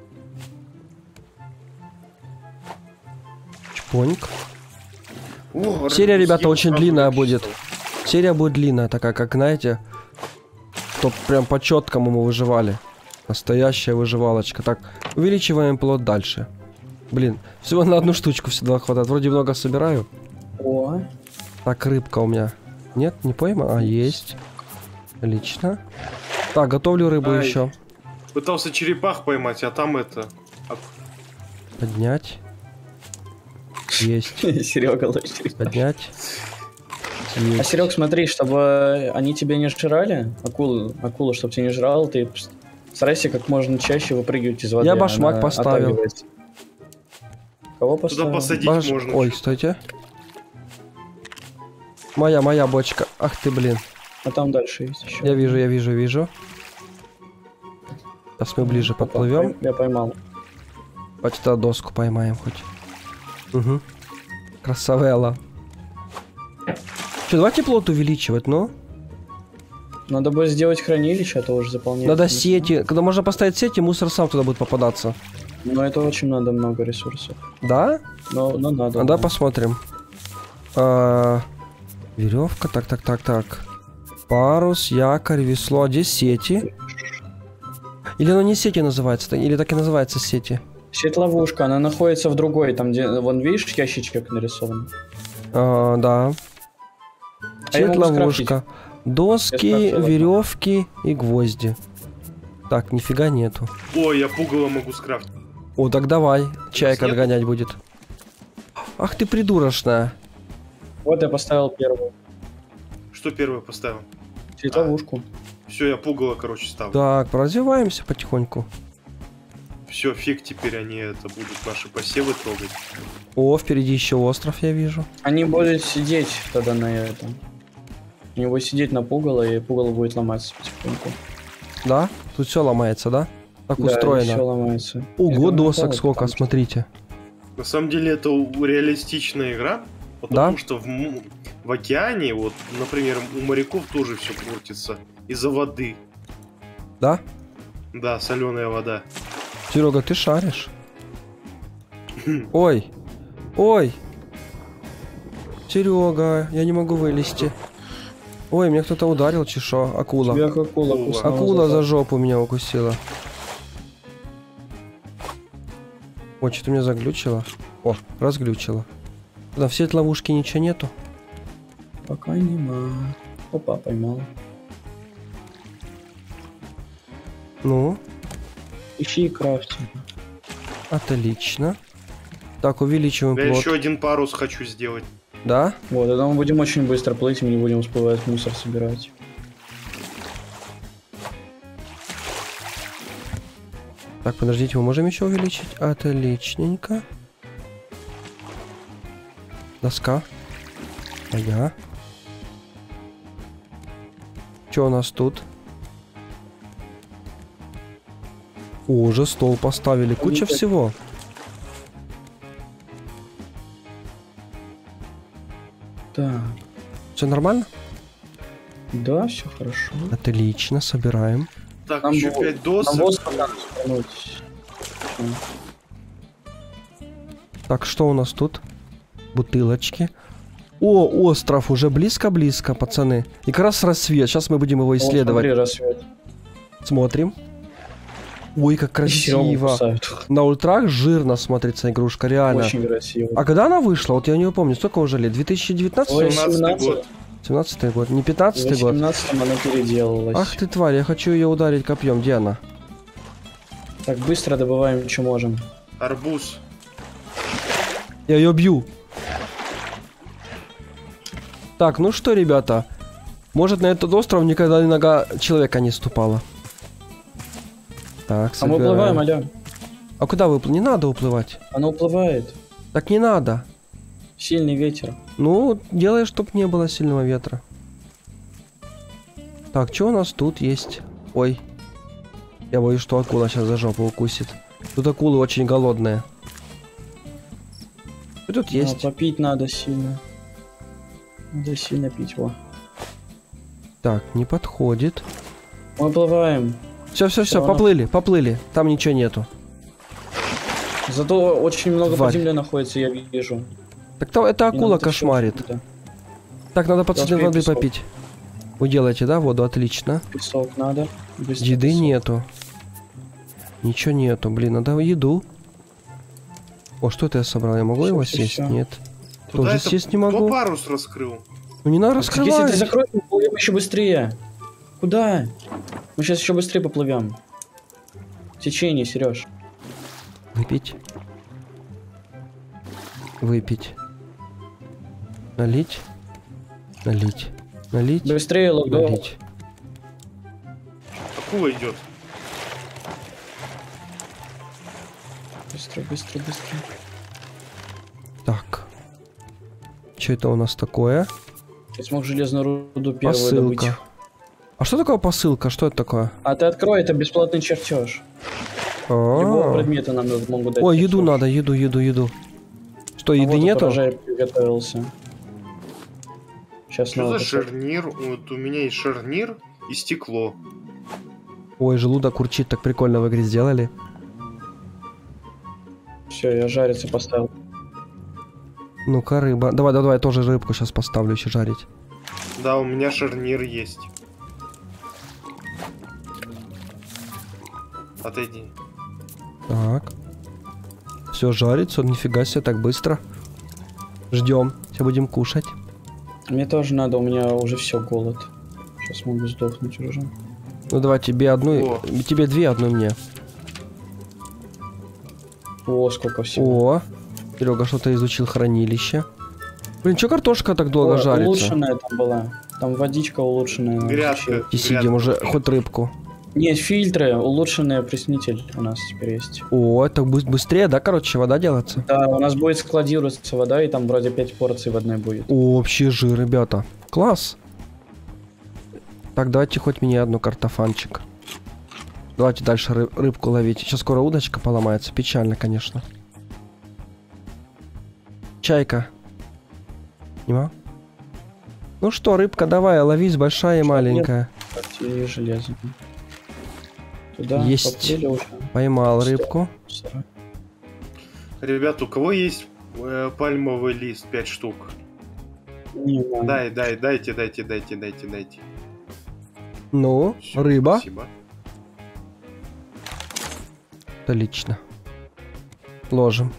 Чпоньк. О, Серия, рыбу ребята, съел, очень сразу длинная написал. будет. Серия будет длинная, такая, как, знаете, чтоб прям по четкому мы выживали. Настоящая выживалочка. Так, увеличиваем плод дальше. Блин, всего на одну штучку всегда хватает. Вроде много собираю. О, Так, рыбка у меня. Нет, не пойма? А, есть. Отлично. Так, готовлю рыбу Ай. еще. Пытался черепах поймать, а там это... а, Поднять. Есть. Серега лучше. Поднять. А, Есть. Серег, смотри, чтобы они тебя не жрали, акулу, акулу, чтобы тебя не жрал, ты старайся как можно чаще выпрыгивать из воды. Я башмак она поставил. отталкивается. Кого Туда поставил? посадить Баш- можно. Ой, стойте. Моя, моя бочка. Ах ты, блин. А там дальше есть еще. Я вижу, я вижу, вижу. Сейчас мы ближе Опа, подплывем. пой- Я поймал. Давайте тогда доску поймаем хоть. Угу. Красавелла. Че, давайте плот увеличивать, ну? Надо будет сделать хранилище, а то уже заполняется. Надо место. сети. Когда можно поставить сети, мусор сам туда будет попадаться. Но это очень надо много ресурсов. Да? Но, но надо. А, да, да. посмотрим. А, веревка, так, так, так, так. Парус, якорь, весло. А где сети? Или оно не сети называется, или так и называется сети? Сеть-ловушка, она находится в другой, там где, вон видишь, ящичек нарисован. А, да. А я могу Сеть-ловушка. Доски, Я скрафтил одну. веревки и гвозди. Так, нифига нету. Ой, я пугало могу скрафтить. О, так давай. Чайка нету? отгонять будет. Ах ты придурочная. Вот я поставил первую. Что первое поставил? Сеть-ловушку. Все, я пугало, короче, ставлю. Так, развиваемся потихоньку. Все, фиг теперь они это будут наши посевы трогать. О, впереди еще остров я вижу. Они будут сидеть тогда на этом. Они будут сидеть на пугало, и пугало будет ломаться потихоньку. Да? Тут все ломается, да? Так Да, устроено. все ломается. Ого, Это досок напало, сколько, потому что- смотрите. На самом деле это у- реалистичная игра, потому Да? что в, м- в океане, вот, например, у моряков тоже все портится из-за воды. Да? Да, соленая вода. Серега, ты шаришь? Ой. Ой. Серега, я не могу вылезти. Ой, меня кто-то ударил, чешо. Акула. Тебя акула Акула. кусала Акула за за жопу меня укусила. Ой, что-то меня заглючило. О, разглючило. Да, все эти ловушки ничего нету. Пока нема. Опа, поймал. Ну, Ищи и крафти. отлично. Так, увеличиваем Я плот. еще один парус хочу сделать. Да? Вот, тогда мы будем очень быстро плыть, и мы не будем успевать мусор собирать. Так, подождите, мы можем еще увеличить? Отличненько. Доска. Ага. Что у нас тут? О, уже стол поставили. Куча так- всего. Так, Все нормально? да, все хорошо. Отлично, собираем. Так, Нам еще во- пять Нам досок. воск надо свернуть. Так, что у нас тут? Бутылочки. О, остров уже близко-близко, пацаны. И как раз рассвет. Сейчас мы будем его О, исследовать. смотри, рассвет. Смотрим. Ой, как И Серегу красиво. кусают. На ультрах жирно смотрится игрушка, реально. Очень красиво. А когда она вышла? Вот я не помню. Сколько уже лет? две тысячи девятнадцатый? Ой, семнадцатый год. семнадцатый год. Не В пятнадцатый год? восемнадцатом она переделалась. Ах ты тварь, я хочу ее ударить копьем. Где она? Так, быстро добываем, что можем. Арбуз. Я ее бью. Так, ну что, ребята. Может, на этот остров никогда нога человека не ступала. Так, А мы собираем. уплываем, алё. А куда выплыть? Не надо уплывать. Она уплывает. Так не надо. Сильный ветер. Ну, делай, чтоб не было сильного ветра. Так, что у нас тут есть? Ой. Я боюсь, что акула сейчас за жопу укусит. Тут акулы очень голодные. Что тут Но есть? попить надо сильно. Надо сильно пить, во. Так, не подходит. Мы уплываем. Все, все, все, Всё равно- поплыли, поплыли. Там ничего нету. Зато очень много Тварь. под землей находится, я вижу. Так то это И акула нам это всё кошмарит. круто. Так, надо пацаны Должны воды песок. попить. Вы делаете, да, воду? Отлично. Песок надо. Быстро Еды песок. нету. Ничего нету. Блин, надо еду. О, что это я собрал? Я могу Всё, его всё, съесть? всё. Нет. Куда Тоже это- съесть не Кто могу. парус раскрыл? Ну не надо Так если раскрывать. ты закроешь, мы поплывем еще быстрее. Куда? Мы сейчас еще быстрее поплывем. Течение, Сереж. Выпить. Выпить. Налить. Налить. Налить. Быстрее, логдо. Налить. Акула идет. Быстро, быстро, быстро. Так. Что это у нас такое? Я смог железную руду первую добыть. Посылка. А что такое посылка? Что это такое? А ты открой, это бесплатный чертеж. Любого А. предмета нам могут дать. Ой, еду чертеж. надо, еду, еду, еду. Что, А еды вот и нету? урожай приготовился. Сейчас Что надо. за шарнир? Вот у меня есть шарнир и стекло. Ой, желудок урчит, так прикольно в игре сделали. Все, я жариться поставил. Ну-ка, рыба. Давай, давай, давай, тоже рыбку сейчас поставлю еще жарить. Да, у меня шарнир есть. Отойди. Так. Все жарится, нифига себе, так быстро. Ждем. Все будем кушать. Мне тоже надо, у меня уже все голод. Сейчас могу сдохнуть уже. Ну давай тебе одну, О. тебе две, одну мне. О, сколько всего. О, Серега что-то изучил хранилище. Блин, что картошка так долго О, жарится? улучшенная там была. Там водичка улучшенная. Грядка. вообще. И сидим уже, хоть рыбку. Нет, фильтры, улучшенный опреснитель у нас теперь есть. О, это бы- быстрее, да, короче, вода делается? Да, у нас будет складироваться вода, и там вроде пять порций в одной будет. О, вообще жир, ребята. Класс. Так, давайте хоть мне одну картофанчик. Давайте дальше ры- рыбку ловить. Сейчас скоро удочка поломается. Печально, конечно. Чайка. Нема? Ну что, рыбка, давай, ловись, большая и Что, маленькая. И железо. Туда Есть. поплыли уже. Поймал Сто. рыбку. Сорок. Ребят, у кого есть э, пальмовый лист? пять штук. Не знаю. Дай, дай, дайте, дайте, дайте, дайте, дайте. Ну, Всё, рыба. Спасибо. Отлично. Ложим.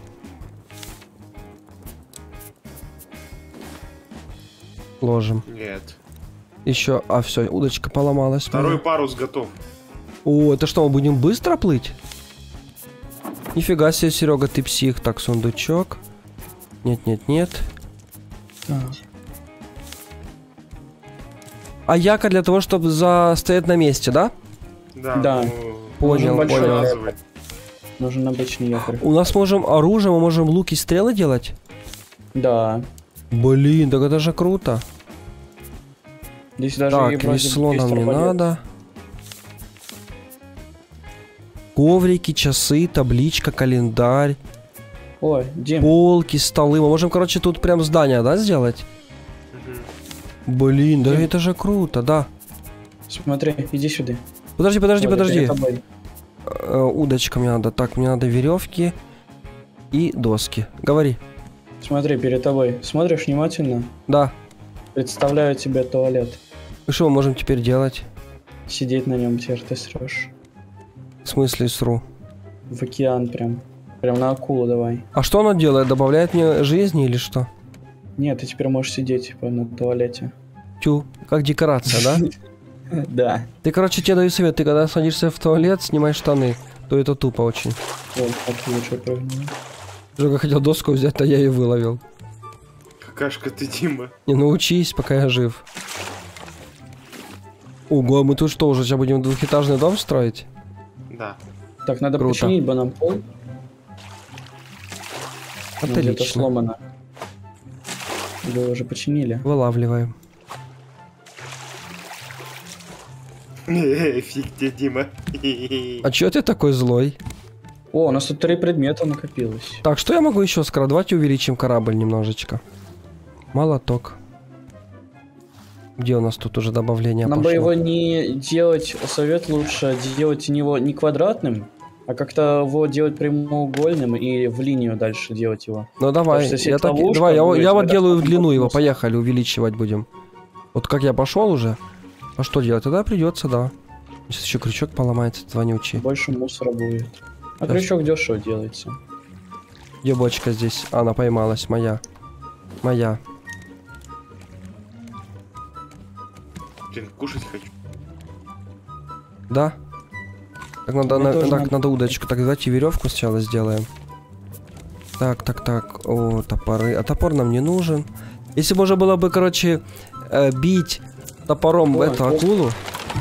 Ложим. Нет. Еще, а все, удочка поломалась. Второй моя. парус готов. О, это что, мы будем быстро плыть? Нифига себе, Серега, ты псих. Так, сундучок. Нет, нет, нет. Так. А якорь для того, чтобы за... стоять на месте, да? Да. Да. ну, Понял, большой понял. показывай. Нужен обычный якорь. У нас можем оружие, мы можем луки, стрелы делать? Да. Блин, так это же круто. Здесь даже и Так, вроде весло есть нам не арбалет. надо. Коврики, часы, табличка, календарь, Ой, Дим, полки, столы. Мы можем, короче, тут прям здание, да, сделать? Мгм. Блин, да Дим. это же круто, да. смотри, иди сюда. Подожди, подожди, Вот, подожди. перед тобой. Э, удочка мне надо. Так, мне надо веревки и доски. Говори. Смотри, перед тобой. Смотришь внимательно. Да. Представляю тебе туалет. И что мы можем теперь делать? Сидеть на нем, теперь ты срешь. В смысле сру? В океан прям. Прям на акулу давай. А что она делает? Добавляет мне жизни или что? Нет, ты теперь можешь сидеть, типа, на туалете. Тю, как декорация, да? Да. Ты, короче, тебе даю совет. Ты когда садишься в туалет, снимай штаны. То это тупо очень. Вот, как лучше прыгнула. Жога хотел доску взять, а я ее выловил. Какашка ты, Дима. Не научись, пока я жив. Ого, мы тут что, уже сейчас будем двухэтажный дом строить? Да. Так, надо Круто. починить бы нам пол. Ну, где-то Отлично. сломано. Вы уже починили. Вылавливаем. Фиг тебе, Дима. А чё ты такой злой? О, у нас тут три предмета накопилось. Так, что я могу еще скрыть? Давайте увеличим корабль немножечко. Молоток. Где у нас тут уже добавление Нам бы пошло? его не делать, совет лучше делать его не квадратным, а как-то его делать прямоугольным и в линию дальше делать его. Ну давай, что если я, это так, ловушка, давай, я, будет, я вот тогда делаю в потом длину его, вопрос. поехали, увеличивать будем. Вот как я пошел уже. А что делать? Тогда придется, да. Сейчас еще крючок поломается, этот вонючий. Больше мусора будет. А Да. крючок дешево делается. Где бочка здесь? А, она поймалась, моя. Моя. Блин, кушать хочу. Да? Так, надо, Мне на- тоже так, надо. надо удочку. Так, давайте веревку сначала сделаем. Так, так, так. О, топоры. А топор нам не нужен. Если можно было бы, короче, э, бить топором Ой, эту вот. акулу.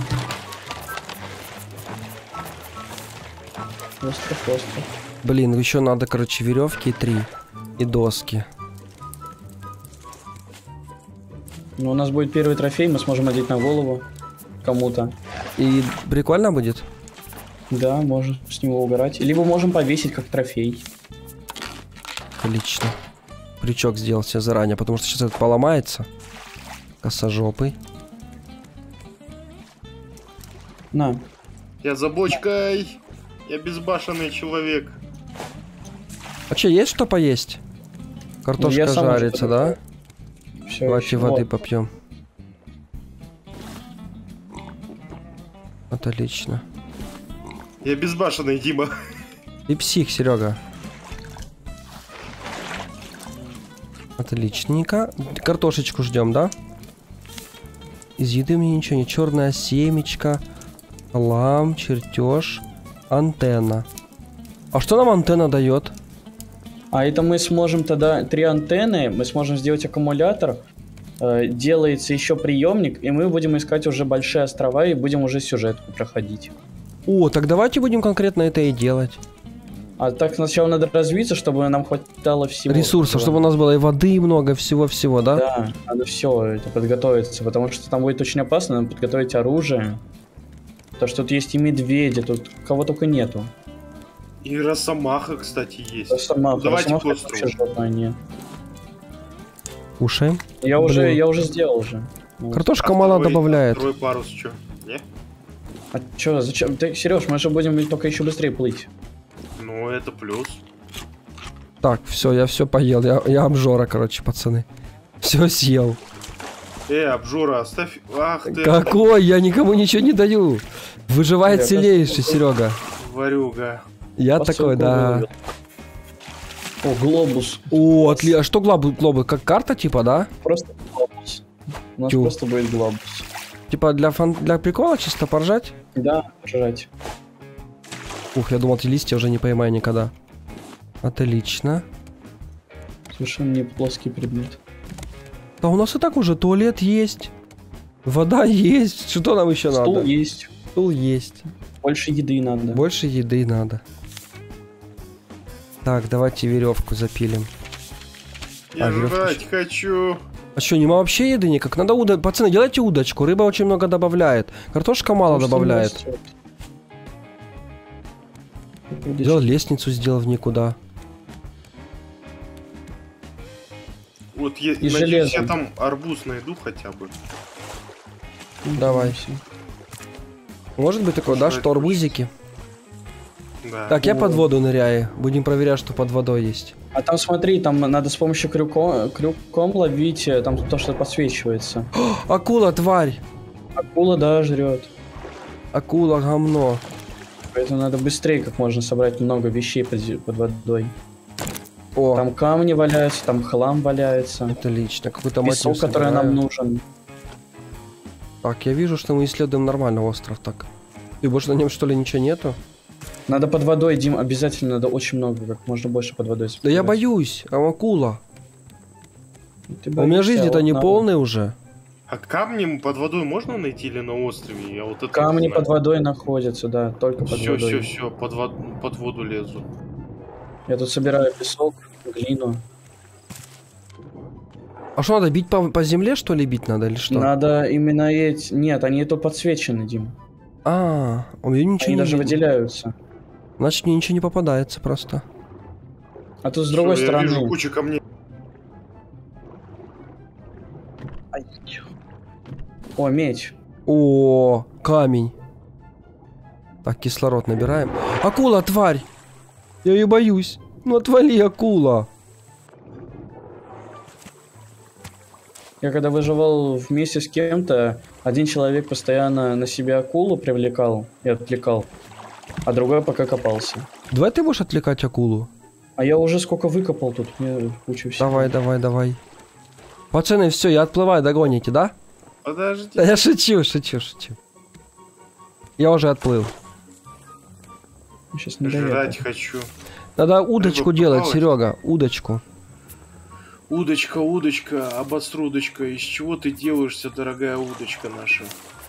Остров, остров. Блин, еще надо, короче, веревки три и доски. Ну, у нас будет первый трофей, мы сможем одеть на голову кому-то. И прикольно будет? Да, можем с него угорать. Либо можем повесить как трофей. Отлично. Крючок сделал себе заранее, потому что сейчас это поломается. Косожопый. На. Я за бочкой. Я безбашенный человек. А че, есть что поесть? Картошка Ну, я сам уже жарится, да? Все, Давайте воды попьем. Отлично. Я безбашенный, Дима. И псих, Серега. Отличненько. Картошечку ждем, да? Из еды мне ничего не. Черная семечка, лам, чертеж, антенна. А что нам антенна дает? А это мы сможем тогда три антенны, мы сможем сделать аккумулятор, э, делается еще приемник, и мы будем искать уже большие острова и будем уже сюжетку проходить. О, так давайте будем конкретно это и делать. А так сначала надо развиться, чтобы нам хватало всего. Ресурсов, чтобы у нас было и воды много, всего-всего, да? Да, надо все это подготовиться, потому что там будет очень опасно, надо подготовить оружие. То, что тут есть и медведи, тут кого только нету. И росомаха, кстати, есть. Росомаха, Давайте Росомаха к это острову. вообще жопная, не. Кушаем. Я уже, Блин. я уже сделал уже. Ну, Картошка А мало второй- добавляет. Второй парус, чё? Не? А чё, зачем? Ты, Сереж, мы же будем только еще быстрее плыть. Ну, это плюс. Так, все, я все поел. Я, я обжора, короче, пацаны. Все съел. Э, обжора, оставь. Ах ты. Какой? Я никому ничего не даю. Выживает Я сильнейший, Серега. Варюга. Я Посылку такой, да. вывел. О, глобус. О, отли... А что глобус? Глобус? Как карта, типа, да? Просто глобус. У нас Тю. просто будет глобус. Типа для фан... для прикола чисто поржать? Да, жрать. Ух, я думал, эти листья уже не поймаю никогда. Отлично. Совершенно не плоский предмет. Да у нас и так уже туалет есть. Вода есть. Что нам еще Стул надо? есть. Стул есть. Больше еды надо. Больше еды надо. Так, давайте веревку запилим. Я А, веревка жрать еще. хочу. А что, нема вообще еды никак? Надо уда... Пацаны, делайте удочку. Рыба очень много добавляет. Картошка мало Потому что добавляет. не растет. Удочка. Сделал лестницу, сделал в никуда. Вот я, И надеюсь, железом. я там арбуз найду хотя бы. Давай. Всё. Может быть такое, да, Слушай, что арбузики? Да. Так, я О. под воду ныряю. Будем проверять, что под водой есть. А там смотри, там надо с помощью крюком, крюком ловить, э, там то, что подсвечивается. Акула, тварь! Акула, да, жрет. Акула, гомно. Поэтому надо быстрее как можно собрать много вещей под, зе- под водой. О, Там камни валяются, там хлам валяется. отлично. Какой-то Песок, мотив который нам собираю. нужен. Так, я вижу, что мы исследуем нормально остров, так. И больше на нем, что ли, ничего нету? Надо под водой, Дим, обязательно надо очень много, как можно больше под водой. Да я собирать. боюсь, а акула. Ты А у меня боишься, жизнь-то вот не надо. полная уже. А камни под водой можно найти или на острове? Я вот это Камни не знаю. под водой находятся, да, только под Все, водой. все, все, под, вод- под воду лезу. Я тут собираю песок, глину. А что надо, бить по, по земле, что ли, бить надо, или что? Надо именно эти... Нет, они тут подсвечены, Дим. А, у меня ничего Они не даже видно. выделяются. Значит, мне ничего не попадается просто. А тут с другой Всё, стороны... Я вижу кучу камней. Ай. О, меч. О, камень. Так, кислород набираем. Акула, тварь! Я ее боюсь. Ну отвали, акула. Я когда выживал вместе с кем-то, один человек постоянно на себя акулу привлекал и отвлекал, а другой пока копался. Давай ты будешь отвлекать акулу. А я уже сколько выкопал тут, мне кучу всего. Давай, давай, давай. Пацаны, все, я отплываю, догоните, да? Подожди. Да я шучу, шучу, шучу. Я уже отплыл. Сейчас не Жрать дает. хочу. Надо удочку Рыба делать, попалась? Серега, удочку. Удочка, удочка, обострудочка. Из чего ты делаешься, дорогая удочка наша?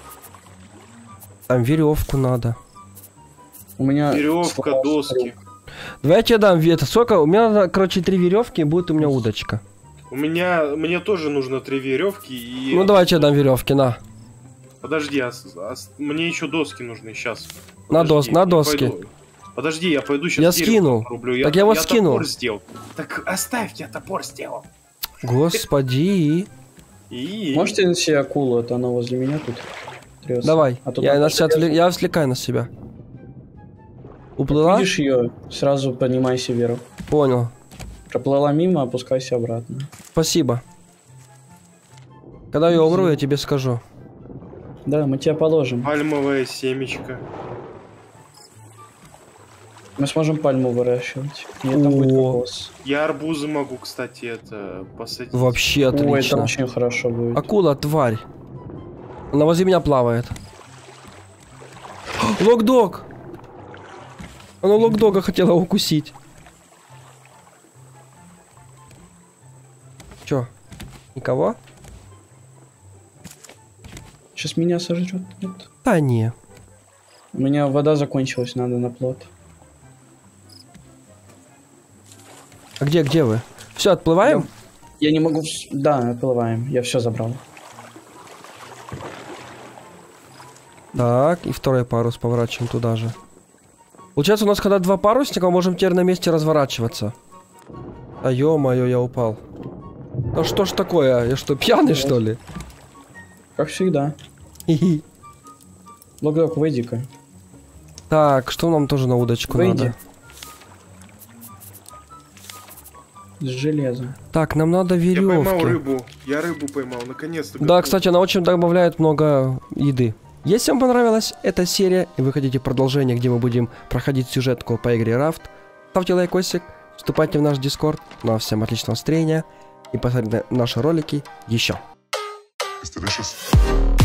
Там веревку надо. У меня Веревка, сломался доски. крюк. Давай я тебе дам это. Сколько? У меня надо, короче, три веревки, и будет у меня удочка. У меня, мне тоже нужно три веревки и... Ну давай я тебе дам веревки, на. Подожди, а, с- а с- мне еще доски нужны, сейчас. На дос- на доски. Подожди, я пойду сейчас. Я скинул. Рублю. Так я вот скинул. топор сделал. Так оставь, я топор сделал. Господи. И... Можете на себе акулу, это она возле меня тут трёсся. Давай, А тут я, надо на себя железо. отвлек- я отвлекаю на себя. Уплыла? Видишь ее, сразу поднимайся вверх. Понял. Проплыла мимо, опускайся обратно. Спасибо. Когда я умру, я тебе скажу. Да, мы тебя положим. Пальмовое семечко. Мы сможем пальму выращивать. Нет, там будет О. кокос. Я арбузы могу, кстати, это посадить. Вообще Ой, это отлично. очень хорошо будет. Акула, тварь. Она возле меня плавает. Лок-дог! Она лок-дога хотела укусить. Чё? Никого? Сейчас меня сожрет. Нет. Да не. У меня вода закончилась, надо на плот. А где, где вы? Все, отплываем? Я не могу... вс- Да, отплываем. Я все забрал. Так, и второй парус поворачиваем туда же. Получается, у нас когда два парусника, мы можем теперь на месте разворачиваться. А ё-моё, я упал. Да что ж такое? Я что, пьяный, что ли? Как всегда. Хи-хи. Логдог, выйди-ка. Так, что нам тоже на удочку Выйди. надо? с железа. Так, нам надо Я поймал веревки. рыбу. Я рыбу поймал, наконец-то. Да, готов. кстати, она очень добавляет много еды. Если вам понравилась эта серия и вы хотите продолжение, где мы будем проходить сюжетку по игре Raft, ставьте лайкосик, вступайте в наш Discord. Ну а всем отличного настроения и посмотрите наши ролики еще. It's delicious.